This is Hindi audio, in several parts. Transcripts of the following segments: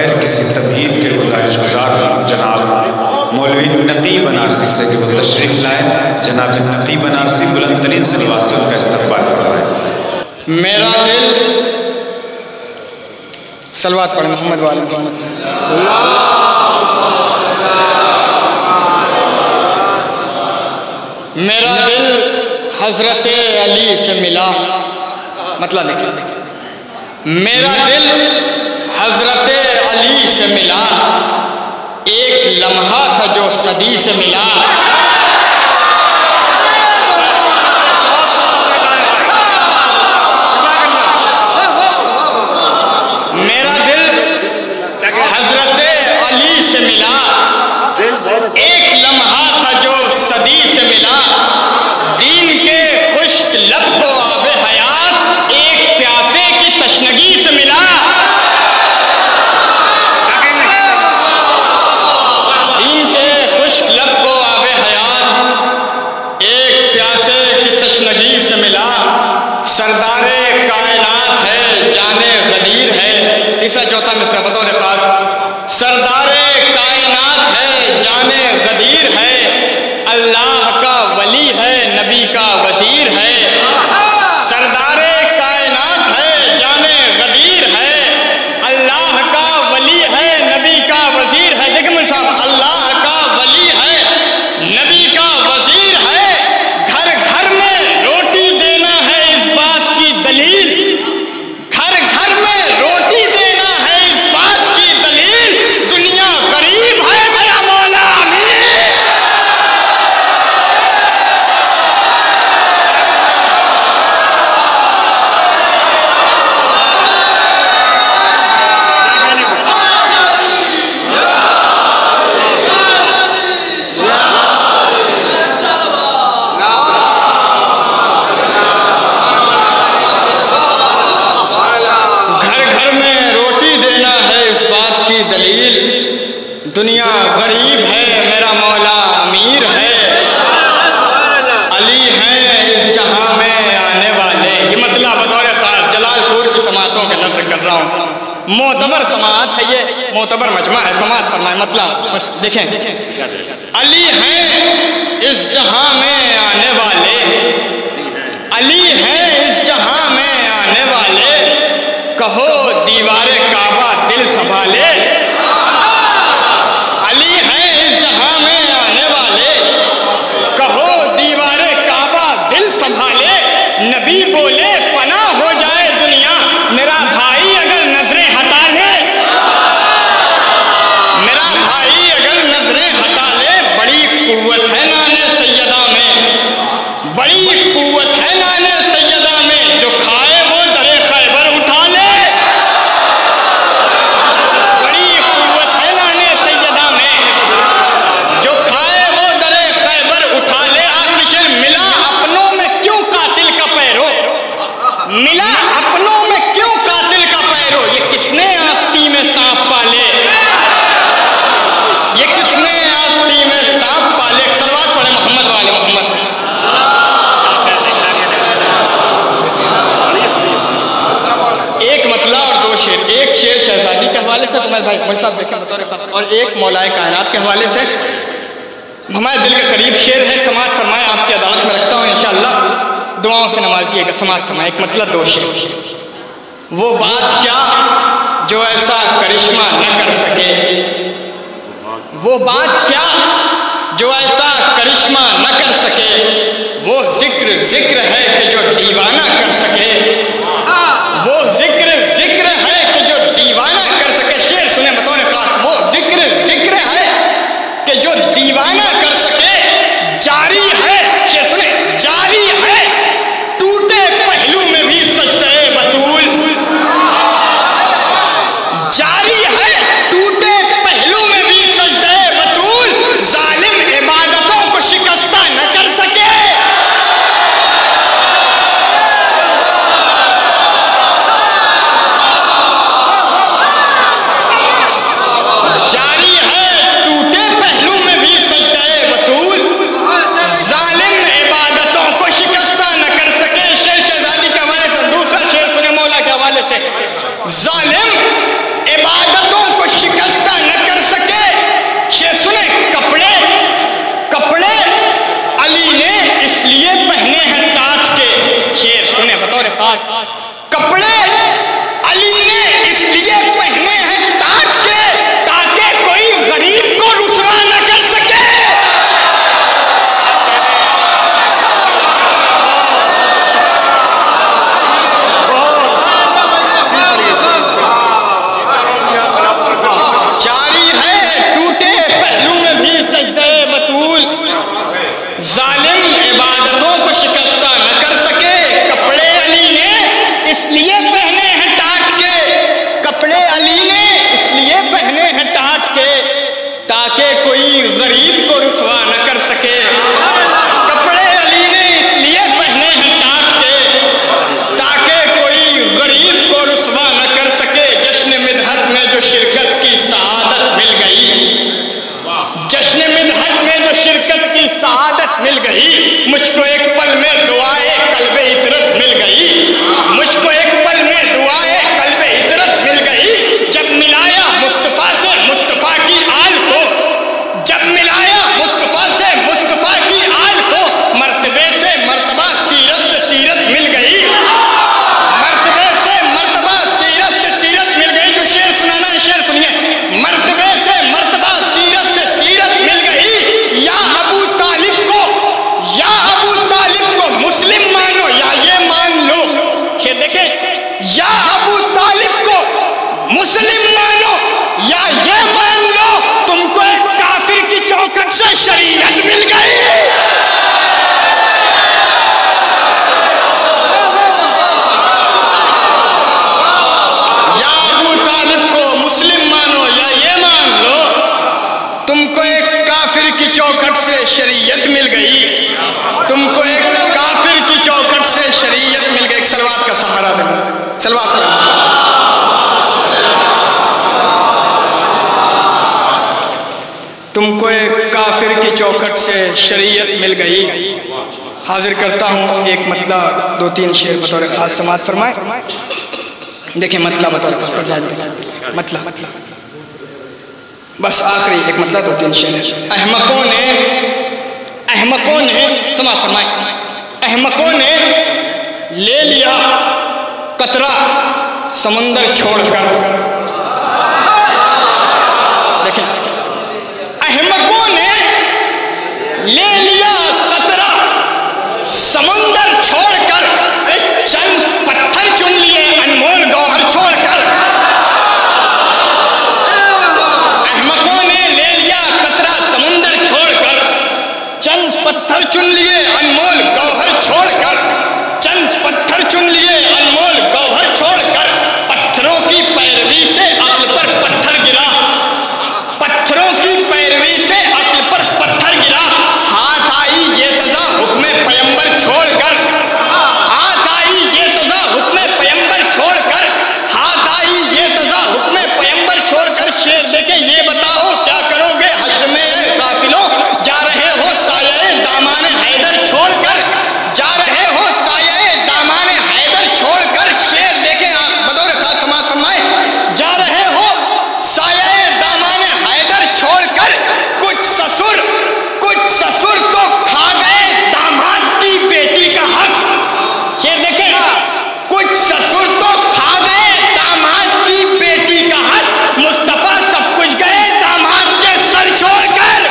बग़ैर किसी तमहीद के गुजारिश गुजार जनाब मौलवी नकी बनारसी से कि वो तशरीफ़ लाए। जनाब नकी बनारसी बुलंद तरीन सलवात से उनका इस्तक़बाल फरमाएं। मेरा दिल सलवात पढ़े मोहम्मद वाले मेरा दिल हज़रत अली से मिला। मतलब देखिए, मेरा दिल हज़रत अली से मिला, एक लम्हा था जो सदी से मिला। मेरा दिल हज़रत अली से मिला, एक लम्हा था जो सदी से मिला। दीन के खुश्क लब को आबे हयात, एक प्यासे की तशनगी से मिला। दीन के खुश्क लब को आबे हयात, एक प्यासे की तशनगी से मिला। सरदारे कायनात है, जाने गदीर है। तीसरा चौथा मिसरा बतौर खास, सरदारे कायनात है, जाने गदीर है। अल्लाह का वली है, नबी का वज़ीर है। सरदारे कायनात है, जाने गदीर है। अल्लाह का वली है, नबी का वज़ीर है। देखिए मुझे साहब, अल्लाह का वली है, नबी का वज़ीर है। घर घर में रोटी देना है, इस बात की दलील। घर घर में रोटी देना है, इस बात की दलील। दुनिया गरीब है, मेरा मौला अमीर। दुनिया गरीब है, मेरा मौला अमीर है। अली हैं इस जहां में आने वाले। ये मतलब बतौर खास जलालपुर की समातों के नज़र कर रहा हूँ। मोतबर समात है, ये मोतबर मजमा है। समात फरमाए मतलब देखें, अली हैं इस जहां में आने वाले। अली हैं इस जहां में आने वाले। कहो दीवारे काबा दिल संभाले। अली हैं इस जहां में आने वाले। कहो दीवारे काबा दिल संभाले। नबी बोले फना हो जाए दुनिया, मेरा भाई अगर नजरें हटा ले। मेरा भाई अगर नजरें हटा ले। बड़ी कुव्वत है नाने सैयदा में, बड़ी कुव्वत है नाने सैयदा में। जो खाए वो दरे खैबर उठा ले। बड़ी कुव्वत है नाने सैयदा में, जो खाए वो दरे खैबर उठा ले। आखिरी शेर, मिला अपनों में क्यों कातिल का पैरो। मिला अपनों में क्यों कातिल का पैरो। ये किसने आस्ती में सांप पाले। ये किसने आस्ती में सांप पाले। सलवात पढ़े मोहम्मद वाले मोहम्मद। एक मतला और दो शेर। एक शेर शहजादी के हवाले से तो मैं भाई मुझे साहब देखें बतौर, और एक मौलाए कायनात के हवाले से। हमारे दिल के करीब शेर है। समाज फरमाए, आपकी अदालत में रखता हूँ इंशाअल्लाह। दुआओं से नवाजिएगा। समाज फरमाए, एक मतलब दो शेर। वो बात क्या जो ऐसा करिश्मा न कर सके। वो बात क्या जो ऐसा करिश्मा न कर सके। वो जिक्र जिक्र है कि जो दीवाना कर सके। वो जिक्र जिक्र है कि जो दीवाना कर सके। शेर सुने बतौर खास, वो जिक्र जिक्र है कि जो दीवाना कर सके। जारी है, शेर सुने, जारी है टूटे पहलू में भी सजदे बतूल। जारी है टूटे पहलू में भी सजदे बतूल। जालिम इबादतों को शिकस्ता न कर सके। गरीब को रुसवा न कर सके। कपड़े अली ने इसलिए पहने हैं टाट के ताकि कोई गरीब को रुसवा न कर सके। जश्न मिदहत में जो शिरकत की सआदत मिल गई, जश्न मिदहत में जो शिरकत की सआदत मिल गई, मुझको एक पल में दुआए कल्बे इतरत मिल गई, मुझको एक पल में दुआए कल्बे इतरत मिल गई। जब मिलाया मुस्तफ़ा से मुस्तफ़ा की आल को, जब मिलाया मुस्तफ़ा से मुस्तफ़ा की आल को, मर्तबे से मर्तबा सीरत से सीरत मिल गई, मर्तबे से मर्तबा सीरत से सीरत मिल गई। जो शेर सुनाना है शेर सुनिए। मर्तबे से मर्तबा सीरत से सीरत मिल गई। या अबू तालिब को, या अबू तालिब को मुस्लिम मानो या ये मान लो। शेर देखे, या अबू तालिब को मुस्लिम मानो या ये मान लो, तुमको एक काफिर की चौखट से शरीयत मिल गई। या अबू तालिब को मुस्लिम मानो या ये मान लो, तुमको एक काफिर की चौखट से शरीयत मिल गई, तुमको एक काफिर की चौखट से शरीयत मिल गई। एक सलवात का सहारा दे, सलवात सलवात। तुमको एक काफिर की चौखट से शरीयत मिल गई। हाजिर करता हूँ एक मतलब, दो तीन शेर बतौर खास समाज फरमाए। देखिए मतलब बतौर मतलब बस आखिरी एक मतलब, दो तीन शेर। अहमकों ने समाज फरमाए, अहमकों ने ले लिया कतरा समुंदर छोड़कर। देखें, अहमकों ने ले लिया कतरा समुंदर छोड़कर, चंद पत्थर चुन लिए अनमोल गौहर छोड़कर। अहमकों ने ले लिया कतरा समुंदर छोड़कर, चंद पत्थर चुन लिए अनमोल गौहर छोड़कर, चंद पत्थर चुन लिए अनमोल गौहर छोड़कर। पत्थरों की पैरवी से अक्ल पर पत्थर गिरा, पत्थरों की पैरवी से अक्ल पर पत्थर गिरा। हाथ आई ये सजा हुक्मे पैगंबर छोड़कर, हाथ आई ये सजा हुक्मे पैगंबर छोड़कर, हाथ आई ये सजा हुक्मे पैगंबर छोड़कर। शेर देखे, ये बताओ क्या करोगे हश्र में काफिलों, जा रहे हो साये दामाने हैदर छोड़कर, जा रहे हो साये दामाने हैदर छोड़कर। शेर देखे, बतौर खास समाज फरमाए, जा रहे हो साये दामाने हैदर छोड़कर। कुछ ससुर तो खा गए दामाद की बेटी का हक। शेर देखे, कुछ ससुर तो खा गए दामाद की बेटी का हक। मुस्तफा सब कुछ गए दामाद के सर छोड़कर,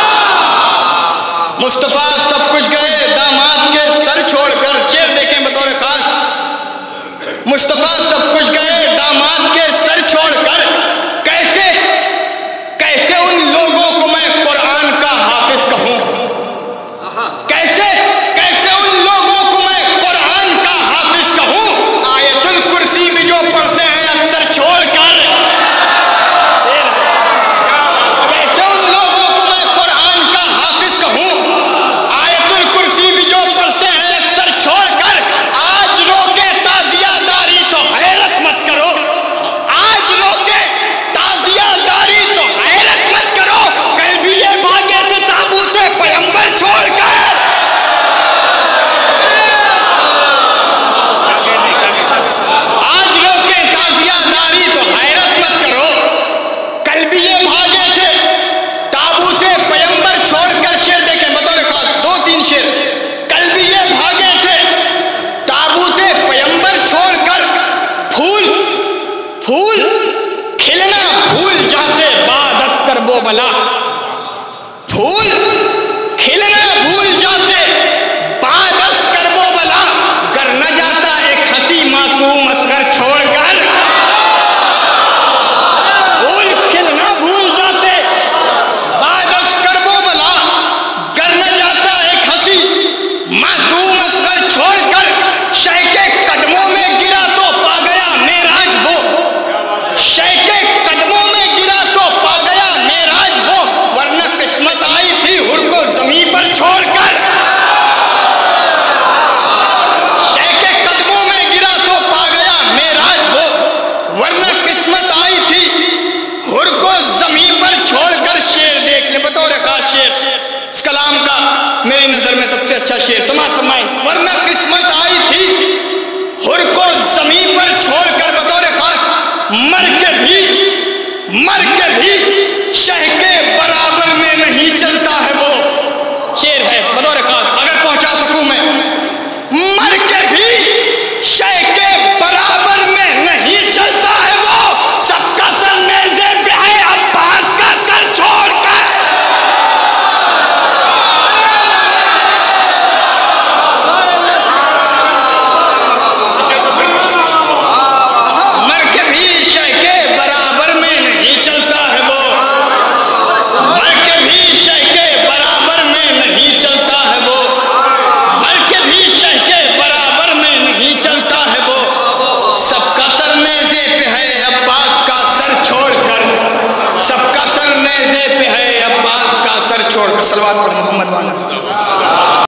मुस्तफा सब कुछ गए दामाद के सर छोड़कर। शेर देखें बतौर खास, मुस्तफा सब कुछ गए दामाद के सर छोड़कर। कैसे कैसे उन लोगों को मैं कुरान का हाफिज कहूं, कैसे कैसे उन लोगों को मैं कुरान का हाफिज कहूं। आयतुल कुर्सी भी जो पढ़ते हैं अक्सर छोड़कर, कैसे उन लोगों को मैं कुरान का हाफिज कहूं। आयतुल कुर्सी भी जो पढ़ते हैं अक्सर छोड़कर। आज रोके ताजियादारी तो हैरत मत करो, आज रोके ताजियादारी तो हैरत मत करो। कल भी ये भागे थे ताबूते पैगंबर छोड़कर। आज रोके ताजियादारी तो हैरत मत करो, कल भी ये भागे थे ताबूते पैगंबर छोड़कर। शेर देखें बतौर खास, दो तीन शेर। कल भी ये भागे थे ताबूते पैगंबर छोड़कर। फूल फूल खिलना भूल जाते बाद अस्कर वो बला, फूल खिलना भूल जाते बाद अस्कर वो बला। गर न जाता एक हंसी मासूम असगर छोड़कर, फूल खिलना भूल जाते बाद अस्कर वो बला। गर न जाता एक हंसी मासूम असगर छोड़कर। शय के कदमों में गिरा तो पा गया मेराज वो, शय के कदमों में गिरा तो पा गया मेराज वो। वरना किस्मत हुर को जमीन पर छोड़कर शेर देख ले, बतौर खास शेर इस कलाम का मेरी नजर में सबसे अच्छा शेर समाज फरमाए। वरना किस्मत आई थी हुर को जमीन पर छोड़कर बतौर खास, मर के भी शह के बराबर में नहीं चलता है वो। शेर है बतौर खास, अगर पहुंचा सकूं मैं। मर के भी शह के बराबर में नहीं चलता है वो, सबका सर नेज़े पे है अब्बास का सर छोड़कर। मर के भी शह के बराबर में नहीं चलता है वो, मर के भी शह के बराबर में नहीं चलता है वो, मर के भी शह के बराबर में नहीं चलता है वो, सबका सर नेज़े पे है अब्बास का सर छोड़कर, सबका सर नेज़े पे है अब्बास का सर छोड़कर। सलवात पर मोहम्मद वाला।